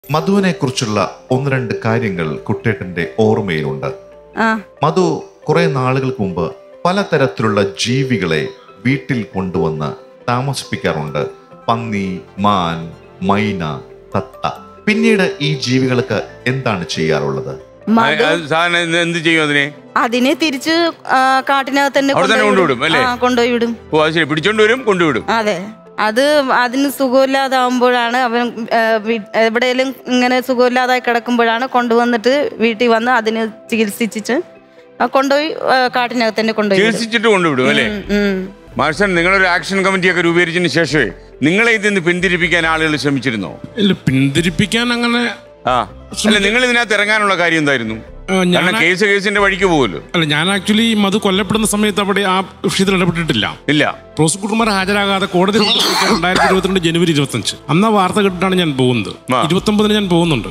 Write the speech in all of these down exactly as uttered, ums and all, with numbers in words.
മധുവിനെ കുറിച്ചുള്ള ഒന്ന് രണ്ട് കാര്യങ്ങൾ കുട്ടേട്ടന്റെ ഓർമ്മയിലുണ്ട്. മധു കുറെ നാളുകൾക്ക് മുമ്പ് പലതരത്തിലുള്ള ജീവികളെ വീട്ടിൽ കൊണ്ടുവന്ന് താമസിപ്പിക്കാറുണ്ട്. പന്നി, മാൻ, മൈന, തത്ത. പിന്നീട് ഈ ജീവികൾക്ക് എന്താണ് ചെയ്യാറുള്ളത്? എന്ത് ചെയ്യും അതിനെ? അതിനെ തിരിച്ച് കാട്ടിനകത്ത് തന്നെ കൊണ്ടുവിടും അല്ലേ? കൊണ്ടുപോയി വിടും. പിടിച്ചോണ്ട് വരും, കൊണ്ടുവിടും. അതെ, അത് അതിന് സുഖമില്ലാതാവുമ്പോഴാണ് അവൻ എവിടെയെങ്കിലും ഇങ്ങനെ സുഖമില്ലാതായി കിടക്കുമ്പോഴാണ് കൊണ്ടുവന്നിട്ട് വീട്ടിൽ വന്ന് അതിന് ചികിത്സിച്ചിട്ട് കൊണ്ടുപോയി കാട്ടിനകത്ത് തന്നെ കൊണ്ടുപോയി ചികിത്സിച്ചിട്ട് കൊണ്ടുവിടും അല്ലേ? മാർഷൻ, നിങ്ങളൊരു ആക്ഷൻ കമ്മിറ്റിയൊക്കെ രൂപീകരിച്ചതിന് ശേഷമേ നിങ്ങളെ ഇതിന്ന് പിന്തിരിപ്പിക്കാൻ ആളുകൾ ശ്രമിച്ചിരുന്നോ? ഇല്ല, പിന്തിരിപ്പിക്കാൻ അങ്ങനെ. ആ അല്ല, നിങ്ങൾ ഇതിനകത്ത് ഇറങ്ങാനുള്ള കാര്യം എന്തായിരുന്നു? കേസ് കേസിന്റെ വഴിക്ക് പോകുമല്ലോ. അല്ല, ഞാൻ ആക്ച്വലി മധു കൊല്ലപ്പെടുന്ന സമയത്ത് അവിടെ ആ വിഷയത്തിൽ ഇടപെട്ടിട്ടില്ല. ഇല്ല, പ്രോസിക്യൂട്ടർമാർ ഹാജരാകാതെ കോടതി രണ്ടായിരത്തി ഇരുപത്തിരണ്ട് ജനുവരി ഇരുപത്തഞ്ച് അന്ന് ആ വാർത്ത കേട്ടിട്ടാണ് ഞാൻ പോകുന്നത്. ഇരുപത്തി ഒമ്പതിന് ഞാൻ പോകുന്നുണ്ട്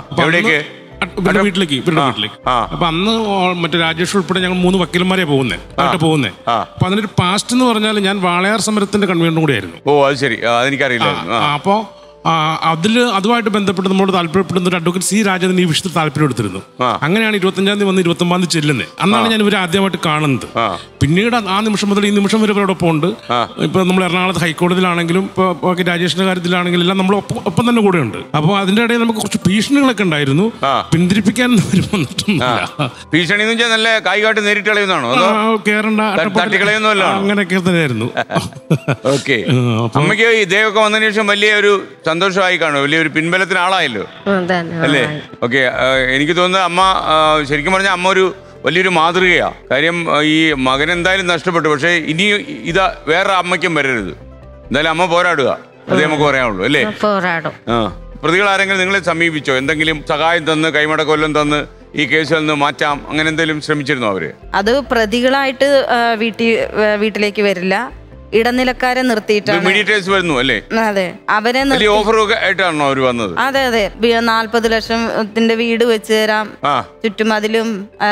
ഇവരുടെ വീട്ടിലേക്ക് ഇവരുടെ വീട്ടിലേക്ക് അപ്പൊ അന്ന് മറ്റേ രാജേഷ് ഉൾപ്പെടെ ഞങ്ങൾ മൂന്ന് വക്കീലന്മാരെ പോകുന്നേ ആയിട്ട് പോകുന്നേ. അപ്പൊ അതിനൊരു പാസ്റ്റ് എന്ന് പറഞ്ഞാൽ ഞാൻ വാളയാർ സമരത്തിന്റെ കൺവീനറും കൂടെ ആയിരുന്നു. ഓ, അത് ശരി, അതെനിക്കറിയില്ല. അപ്പോ അതിൽ അതുമായിട്ട് ബന്ധപ്പെട്ട് നമ്മളോട് താല്പര്യപ്പെടുന്ന ഒരു അഡ്വക്കേറ്റ് സി രാജേന്ദ്രൻ ഈ വിഷയത്തിൽ താല്പര്യം എടുത്തിരുന്നു. അങ്ങനെയാണ് ഇരുപത്തഞ്ചാം തീയതി വന്ന് ഇരുപത്തി ഒമ്പതാം തീയതി ചെല്ലുന്നത്. അന്നാണ് ഞാൻ ഇവരെ ആദ്യമായിട്ട് കാണുന്നത്. പിന്നീട് ആ നിമിഷം മുതൽ ഈ നിമിഷം വരെ ഇവരോടൊപ്പം ഉണ്ട്. ഇപ്പൊ നമ്മൾ എറണാകുളത്ത് ഹൈക്കോടതിയിലാണെങ്കിലും ഇപ്പൊ രാജേഷിന്റെ കാര്യത്തിലാണെങ്കിലും എല്ലാം നമ്മൾ ഒപ്പം തന്നെ കൂടെ ഉണ്ട്. അപ്പോൾ അതിന്റെ ഇടയിൽ നമുക്ക് കുറച്ച് ഭീഷണികളൊക്കെ ഉണ്ടായിരുന്നു. പിന്തിരിപ്പിക്കാൻ വന്നിട്ടൊന്നുമില്ല. ഭീഷണി നല്ല കായികാട്ട് നേരിട്ട് കളയുന്നതാണോ? കേറണ്ട അങ്ങനെയൊക്കെ തന്നെയായിരുന്നു. അമ്മയ്ക്ക് ഇദ്ദേഹമൊക്കെ വന്നതിന് ശേഷം വലിയ ഒരു സന്തോഷമായി കാണും, വലിയൊരു പിൻബലത്തിന് ആളായല്ലോ അല്ലേ? ഓക്കെ, എനിക്ക് തോന്നുന്നത് അമ്മ ശരിക്കും പറഞ്ഞാൽ അമ്മ ഒരു വലിയൊരു മാതൃകയാ. കാര്യം ഈ മകൻ എന്തായാലും നഷ്ടപ്പെട്ടു, പക്ഷെ ഇനി ഇതാ വേറെ അമ്മയ്ക്കും വരരുത്. എന്തായാലും അമ്മ പോരാടുക, അതേ നമുക്ക് പറയാനുള്ളൂ അല്ലേ? ആ, പ്രതികൾ ആരെങ്കിലും നിങ്ങളെ സമീപിച്ചോ? എന്തെങ്കിലും സഹായം തന്ന്, കൈമടക്കൊല്ലം തന്ന് ഈ കേസിൽ നിന്ന് മാറ്റാം, അങ്ങനെ എന്തെങ്കിലും ശ്രമിച്ചിരുന്നോ അവര്? അത് പ്രതികളായിട്ട് വീട്ടിൽ വീട്ടിലേക്ക് വരില്ല, ഇടനിലക്കാരെ നിർത്തിയിട്ടാണ് വരുന്നു അല്ലേ? അതെ, അവരെ ആയിട്ടാണോ അവര് വന്നത്? അതെ അതെ, നാല്പത് ലക്ഷത്തിന്റെ വീട് വെച്ച് തരാം, ചുറ്റുമതിലും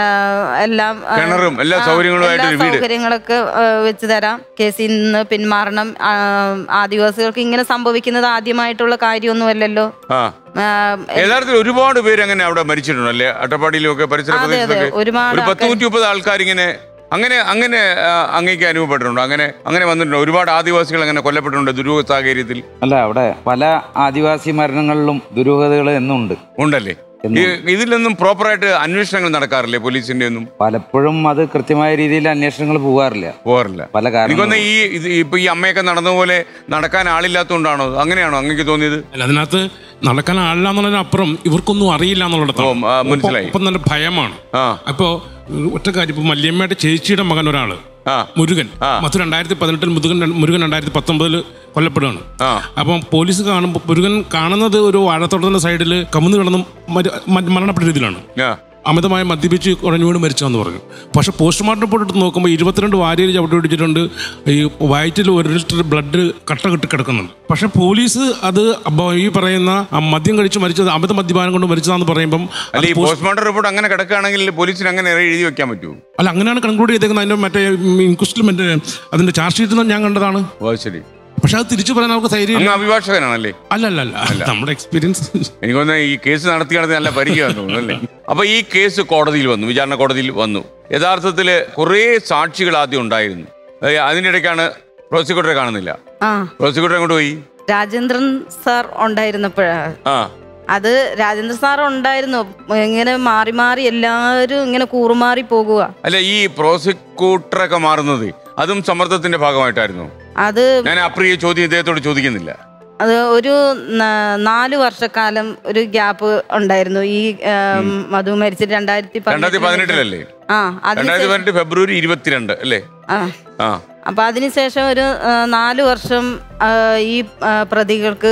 എല്ലാം എല്ലാ സൗകര്യങ്ങളൊക്കെ വെച്ച് തരാം, കേസിൽ നിന്ന് പിന്മാറണം. ആദിവാസികൾക്ക് ഇങ്ങനെ സംഭവിക്കുന്നത് ആദ്യമായിട്ടുള്ള കാര്യമൊന്നുമല്ലല്ലോ. യഥാർത്ഥത്തിൽ ഒരുപാട് പേര് അങ്ങനെ അവിടെ മരിച്ചിട്ടുണ്ട് അല്ലേ? അട്ടപ്പാടിയിലും ഒക്കെ പരിസര പ്രദേശത്തൊക്കെ ഒരു പത്ത് നൂറ്റി മുപ്പത് ആൾക്കാർ ഇങ്ങനെ അങ്ങനെ അങ്ങനെ അങ്ങേക്ക് അനുഭവപ്പെട്ടിട്ടുണ്ടോ? അങ്ങനെ അങ്ങനെ വന്നിട്ടുണ്ടോ? ഒരുപാട് ആദിവാസികൾ അങ്ങനെ കൊല്ലപ്പെട്ടിട്ടുണ്ട് ദുരൂഹ സാഹചര്യത്തിൽ. അല്ല, അവിടെ പല ആദിവാസി മരണങ്ങളിലും ദുരൂഹതകൾ എന്നുണ്ട്. ഉണ്ടല്ലേ? ഇതിലൊന്നും പ്രോപ്പറായിട്ട് അന്വേഷണങ്ങൾ നടക്കാറില്ലേ പോലീസിന്റെ ഒന്നും? പലപ്പോഴും അത് കൃത്യമായ രീതിയിൽ അന്വേഷണങ്ങൾ പോകാറില്ല പോകാറില്ല പല കാരണം. ഈ ഇപ്പൊ ഈ അമ്മയൊക്കെ നടന്ന പോലെ നടക്കാൻ ആളില്ലാത്തതുകൊണ്ടാണോ? അങ്ങനെയാണോ അങ്ങേക്ക് തോന്നിയത്? അല്ല, അതിനകത്ത് നടക്കാൻ ആളില്ല എന്നുള്ളതിനപ്പുറം ഇവർക്കൊന്നും അറിയില്ല എന്നുള്ളത് മനസ്സിലായി. ഇപ്പം നല്ല ഭയമാണ്. അപ്പോ ഒറ്റ കാര്യം, ഇപ്പൊ മല്യമ്മയുടെ ചേച്ചിയുടെ മകൻ ഒരാള് മുരുകൻ മധു രണ്ടായിരത്തി പതിനെട്ടിൽ മുരുകൻ മുരുകൻ രണ്ടായിരത്തി പത്തൊമ്പതിൽ കൊല്ലപ്പെടുകയാണ്. അപ്പം പോലീസ് കാണുമ്പോൾ മുരുകൻ കാണുന്നത് ഒരു വാഴത്തോട്ടത്തിന്റെ സൈഡിൽ കമുന്ന് കിടന്ന് മരണപ്പെട്ട രീതിയിലാണ്. അമിതമായി മദ്യപിച്ച് കുഴഞ്ഞു വീണ് മരിച്ചതെന്ന് പറഞ്ഞു. പക്ഷെ പോസ്റ്റ്മോർട്ടം റിപ്പോർട്ട് എടുത്ത് നോക്കുമ്പോൾ ഇരുപത്തിരണ്ട് വാരിയിൽ ചവിട്ടി പിടിച്ചിട്ടുണ്ട്. ഈ വയറ്റിൽ ഒരു ലിറ്റർ ബ്ലഡ് കട്ട കെട്ടി കിടക്കുന്നുണ്ട്. പക്ഷെ പോലീസ് അത് ഈ പറയുന്ന മദ്യം കഴിച്ച് മരിച്ചത് അമിത മദ്യപാനം കൊണ്ട് മരിച്ചതാന്ന് പറയുമ്പോൾ പോസ്റ്റ്മോർട്ടം റിപ്പോർട്ട് അങ്ങനെ കിടക്കുകയാണെങ്കിൽ പോലീസിന് അങ്ങനെ എഴുതി വെക്കാൻ പറ്റുമോ? അല്ല, അങ്ങനെയാണ് കൺക്ലൂഡ് ചെയ്തേക്കുന്നത്. അതിന്റെ മറ്റേ ഇൻക്വസ്റ്റിൽ മറ്റേ അതിന്റെ ചാർജ് ഷീറ്റ് ഞാൻ കണ്ടതാണ്. ശരി, പക്ഷെ അത് തിരിച്ചു പറയാൻ നമുക്ക് ധൈര്യം. അഭിഭാഷകനാണല്ലേ? അല്ല അല്ല അല്ല നമ്മുടെ എക്സ്പീരിയൻസ്. എനിക്ക് തോന്നുന്നു ഈ കേസ് നടത്തി നടത്തി നല്ല പരിചയമാണെന്ന് തോന്നുന്നു അല്ലേ? അപ്പൊ ഈ കേസ് കോടതിയിൽ വന്നു, വിചാരണ കോടതിയിൽ വന്നു. യഥാർത്ഥത്തില് കുറെ സാക്ഷികൾ ആദ്യം ഉണ്ടായിരുന്നു. അതിന്റെ ഇടയ്ക്കാണ് പ്രോസിക്യൂട്ടറെ കാണുന്നില്ല. പ്രോസിക്യൂട്ടർ അങ്ങോട്ട് പോയി. രാജേന്ദ്രൻ സാർ ഉണ്ടായിരുന്നപ്പോഴാണ് അത്. രാജേന്ദ്ര സാർ ഉണ്ടായിരുന്നു. ഇങ്ങനെ മാറി മാറി എല്ലാവരും ഇങ്ങനെ കൂറുമാറി പോകുക. അല്ല, ഈ പ്രോസിക്യൂട്ടറൊക്കെ മാറുന്നത് അതും സമ്മർദ്ദത്തിന്റെ ഭാഗമായിട്ടായിരുന്നു. അത് ഞാൻ അപ്രിയ ചോദ്യം ഇദ്ദേഹത്തോട് ചോദിക്കുന്നില്ല. അത് ഒരു നാല് വർഷക്കാലം ഒരു ഗ്യാപ്പ് ഉണ്ടായിരുന്നു. ഈ മധു മരിച്ചിട്ട് രണ്ടായിരത്തി രണ്ടായിരത്തി പതിനെട്ടിലല്ലേ? ആ, രണ്ടായിരത്തി പതിനെട്ട് ഫെബ്രുവരി ഇരുപത്തിരണ്ട് അല്ലേ? ആ, അപ്പൊ അതിനുശേഷം ഒരു നാല് വർഷം ഈ പ്രതികൾക്ക്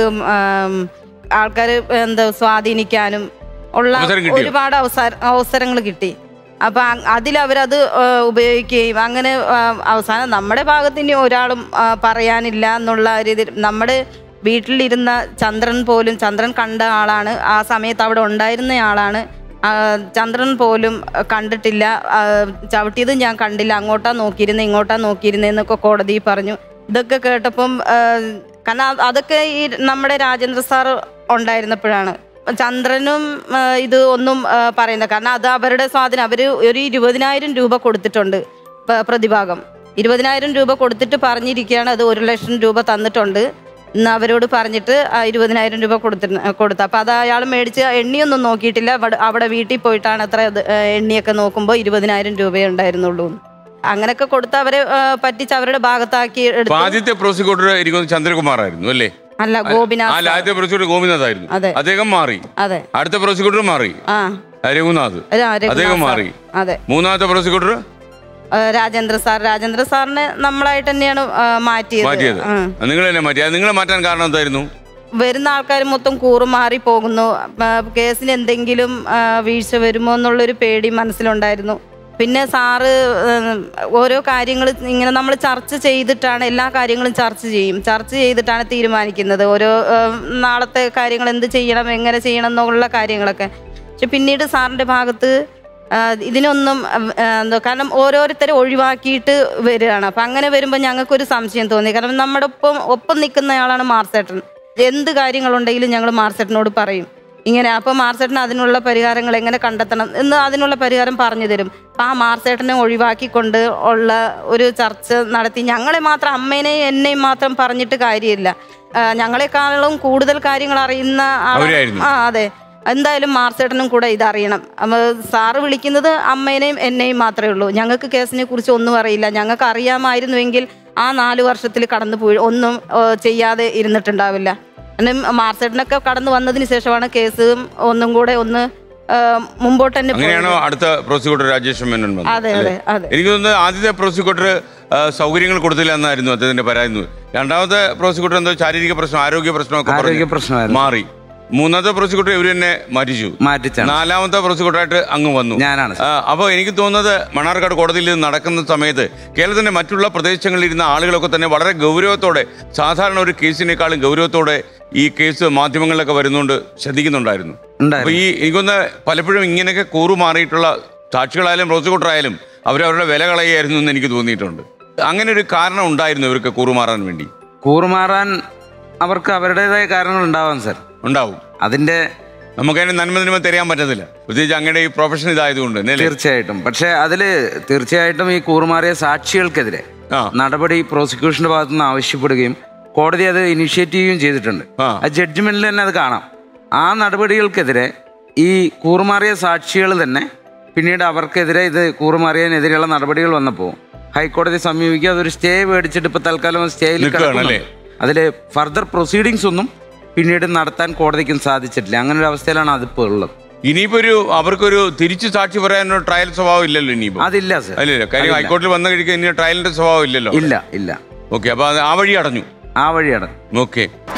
ആൾക്കാര് എന്താ സ്വാധീനിക്കാനും ഉള്ള ഒരുപാട് അവസര അവസരങ്ങൾ കിട്ടി. അപ്പൊ അതിലവരത് ഉപയോഗിക്കുകയും അങ്ങനെ അവസാനം നമ്മുടെ ഭാഗത്ത് ഇനി ഒരാളും പറയാനില്ല എന്നുള്ള രീതിയിൽ നമ്മുടെ വീട്ടിലിരുന്ന ചന്ദ്രൻ പോലും, ചന്ദ്രൻ കണ്ട ആളാണ്, ആ സമയത്ത് അവിടെ ഉണ്ടായിരുന്ന ആളാണ്. ചന്ദ്രൻ പോലും കണ്ടിട്ടില്ല, ചവിട്ടിയത് ഞാൻ കണ്ടില്ല, അങ്ങോട്ടാ നോക്കിയിരുന്നത് ഇങ്ങോട്ടാ നോക്കിയിരുന്നതെന്നൊക്കെ കോടതി പറഞ്ഞു. ഇതൊക്കെ കേട്ടപ്പം കാരണം അതൊക്കെ ഈ നമ്മുടെ രാജേന്ദ്ര സാർ ഉണ്ടായിരുന്നപ്പോഴാണ്. ചന്ദ്രനും ഇത് ഒന്നും പറയുന്നത്, കാരണം അത് അവരുടെ സ്വാധീനം. അവർ ഒരു ഇരുപതിനായിരം രൂപ കൊടുത്തിട്ടുണ്ട് പ്രതിഭാഗം. ഇരുപതിനായിരം രൂപ കൊടുത്തിട്ട് പറഞ്ഞിരിക്കുകയാണ് അത് ഒരു ലക്ഷം രൂപ തന്നിട്ടുണ്ട് എന്ന് അവരോട് പറഞ്ഞിട്ട് ഇരുപതിനായിരം രൂപ കൊടുത്തി കൊടുത്തു അപ്പം അത് അയാൾ മേടിച്ച് എണ്ണിയൊന്നും നോക്കിയിട്ടില്ല. അവിടെ വീട്ടിൽ പോയിട്ടാണ് അത്ര എണ്ണിയൊക്കെ നോക്കുമ്പോൾ ഇരുപതിനായിരം രൂപയേ ഉണ്ടായിരുന്നുള്ളൂ. അങ്ങനെയൊക്കെ കൊടുത്ത് അവരെ പറ്റിച്ച് അവരുടെ ഭാഗത്താക്കി എടുത്തു. ആദ്യത്തെ പ്രോസിക്യൂട്ടർ എനിക്ക് ചന്ദ്രകുമാർ ആയിരുന്നു അല്ലേ? അല്ല, ഗോപിനാഥ്. ആദ്യത്തെ പ്രോസിക്യൂട്ടർ ഗോപിനാഥ് ആയിരുന്നു. അദ്ദേഹം മാറി. അതെ. അടുത്ത പ്രോസിക്യൂട്ടർ മാറി, രഘുനാഥ്. അദ്ദേഹം മാറി. അതെ. മൂന്നാമത്തെ പ്രോസിക്യൂട്ടർ രാജേന്ദ്ര സാർ. രാജേന്ദ്ര സാറിനെ നമ്മളായിട്ട് തന്നെയാണ് മാറ്റിയത്. മാറ്റിയത് നിങ്ങൾ തന്നെ മാറ്റി. നിങ്ങൾ മാറ്റാൻ കാരണം എന്തായിരുന്നു? വരുന്ന ആൾക്കാർ മൊത്തം കൂറുമാറി പോകുന്നു, കേസിന് എന്തെങ്കിലും വീഴ്ച വരുമോ എന്നുള്ളൊരു പേടി മനസ്സിലുണ്ടായിരുന്നു. പിന്നെ സാറ് ഓരോ കാര്യങ്ങൾ ഇങ്ങനെ നമ്മൾ ചർച്ച ചെയ്തിട്ടാണ്, എല്ലാ കാര്യങ്ങളും ചർച്ച ചെയ്യും, ചർച്ച ചെയ്തിട്ടാണ് തീരുമാനിക്കുന്നത്. ഓരോ നാളത്തെ കാര്യങ്ങൾ എന്ത് ചെയ്യണം, എങ്ങനെ ചെയ്യണം എന്നുള്ള കാര്യങ്ങളൊക്കെ. പക്ഷെ പിന്നീട് സാറിൻ്റെ ഭാഗത്ത് ഇതിനൊന്നും എന്തോ, കാരണം ഓരോരുത്തരെ ഒഴിവാക്കിയിട്ട് വരികയാണ്. അപ്പം അങ്ങനെ വരുമ്പോൾ ഞങ്ങൾക്കൊരു സംശയം തോന്നി. കാരണം നമ്മുടെ ഒപ്പം ഒപ്പം നിൽക്കുന്നയാളാണ് മാർസേട്ടൻ. എന്ത് കാര്യങ്ങളുണ്ടെങ്കിലും ഞങ്ങൾ മാർസേട്ടനോട് പറയും ഇങ്ങനെ. അപ്പം മാർസേട്ടൻ അതിനുള്ള പരിഹാരങ്ങൾ എങ്ങനെ കണ്ടെത്തണം എന്ന് അതിനുള്ള പരിഹാരം പറഞ്ഞു തരും. അപ്പം ആ മാർസേട്ടനെ ഒഴിവാക്കിക്കൊണ്ട് ഉള്ള ഒരു ചർച്ച നടത്തി. ഞങ്ങളെ മാത്രം, അമ്മേനെയും എന്നെയും മാത്രം പറഞ്ഞിട്ട് കാര്യമില്ല. ഞങ്ങളെക്കാളും കൂടുതൽ കാര്യങ്ങൾ അറിയുന്ന ആ അതെ, എന്തായാലും മാർസേട്ടനും കൂടെ ഇതറിയണം. സാറ് വിളിക്കുന്നത് അമ്മേനെയും എന്നെയും മാത്രമേ ഉള്ളൂ. ഞങ്ങൾക്ക് കേസിനെ കുറിച്ച് ഒന്നും അറിയില്ല. ഞങ്ങൾക്ക് അറിയാമായിരുന്നുവെങ്കിൽ ആ നാല് വർഷത്തിൽ കടന്നു പോയി ഒന്നും ചെയ്യാതെ ഇരുന്നിട്ടുണ്ടാവില്ല. മാർസേട്ടനൊക്കെ കടന്നു വന്നതിന് ശേഷമാണ് കേസ് ഒന്നും കൂടെ ഒന്ന് മുമ്പോട്ട് തന്നെ. അങ്ങനെയാണോ അടുത്ത പ്രോസിക്യൂട്ടർ രാജേഷ് മേനോൻ വന്നത്? അതെ അതെ അതെ. എനിക്ക് തോന്നുന്നത് ആദ്യത്തെ പ്രോസിക്യൂട്ടർ സൗകര്യങ്ങൾ കൊടുത്തില്ല എന്നായിരുന്നു അദ്ദേഹത്തിന്റെ പരാതി. രണ്ടാമത്തെ പ്രോസിക്യൂട്ടർ എന്തോ ശാരീരിക പ്രശ്നം, ആരോഗ്യ പ്രശ്നമൊക്കെ മാറി. മൂന്നാമത്തെ പ്രോസിക്യൂട്ടർ ഇവർ തന്നെ മാറ്റിച്ചു. നാലാമത്തെ പ്രോസിക്യൂട്ടറായിട്ട് അങ്ങ് വന്നു ഞാനാണ്. അപ്പോൾ എനിക്ക് തോന്നുന്നത് മണ്ണാർക്കാട് കോടതിയിൽ നടക്കുന്ന സമയത്ത് കേരളത്തിന്റെ മറ്റുള്ള പ്രദേശങ്ങളിൽ ഇരുന്ന ആളുകളൊക്കെ തന്നെ വളരെ ഗൗരവത്തോടെ, സാധാരണ ഒരു കേസിനേക്കാളും ഗൗരവത്തോടെ ഈ കേസ് മാധ്യമങ്ങളിലൊക്കെ വരുന്നുണ്ട് ശ്രദ്ധിക്കുന്നുണ്ടായിരുന്നു. അപ്പോൾ ഈ എനിക്കൊന്ന് പലപ്പോഴും ഇങ്ങനെയൊക്കെ കൂറുമാറിയിട്ടുള്ള സാക്ഷികളായാലും പ്രോസിക്യൂട്ടർ ആയാലും അവരവരുടെ വില കളയായിരുന്നു എന്ന് എനിക്ക് തോന്നിയിട്ടുണ്ട്. അങ്ങനെ ഒരു കാരണം ഉണ്ടായിരുന്നു ഇവർക്ക് കൂറുമാറാൻ വേണ്ടി? കൂറുമാറാൻ അവർക്ക് അവരുടേതായ കാരണങ്ങൾ ഉണ്ടാവാം സാർ. ഉണ്ടാവും. അതിന്റെ നമുക്കതിന് നന്മ നന്മ തരാൻ പറ്റത്തില്ല, പ്രത്യേകിച്ച് അങ്ങനെ ഈ പ്രൊഫഷൻ ഇതായതുകൊണ്ട്. തീർച്ചയായിട്ടും. പക്ഷെ അതില് തീർച്ചയായിട്ടും ഈ കൂറുമാറിയ സാക്ഷികൾക്കെതിരെ നടപടി പ്രോസിക്യൂഷന്റെ ഭാഗത്തു നിന്ന് ആവശ്യപ്പെടുകയും കോടതി അത് ഇനിഷ്യേറ്റ് ചെയ്യുകയും ചെയ്തിട്ടുണ്ട്. ആ ജഡ്ജ്മെന്റിൽ തന്നെ അത് കാണാം. ആ നടപടികൾക്കെതിരെ ഈ കൂറുമാറിയ സാക്ഷികൾ തന്നെ പിന്നീട് അവർക്കെതിരെ ഇത് കൂറുമാറിയതിനെതിരെയുള്ള നടപടികൾ വന്നപ്പോൾ ഹൈക്കോടതി സമീപിക്കുക, അതൊരു സ്റ്റേ മേടിച്ചിട്ട് ഇപ്പൊ തൽക്കാലം സ്റ്റേയിൽ കിടക്കുന്നുണ്ട്. അതില് ഫർദർ പ്രൊസീഡിങ്സ് ഒന്നും പിന്നീട് നടത്താൻ കോടതിക്കും സാധിച്ചിട്ടില്ല. അങ്ങനെ ഒരു അവസ്ഥയിലാണ് അതിപ്പോൾ ഉള്ളത്. ഇനിയിപ്പോ ഒരു അവർക്കൊരു തിരിച്ചു സാക്ഷി പറയാനോ ട്രയൽ സ്വഭാവം ഇല്ലല്ലോ ഇനിയിപ്പോ? അതില്ല സാർ. അല്ലല്ലോ, കാര്യം ഹൈക്കോടതിയിൽ വന്നു കഴിക്കാൻ ഇനി ട്രയലിന്റെ സ്വഭാവം ഇല്ലല്ലോ. ഇല്ല ഇല്ല. ഓക്കെ, അപ്പൊ ആ വഴി അടഞ്ഞു. ആ വഴി അടഞ്ഞു. ഓക്കെ.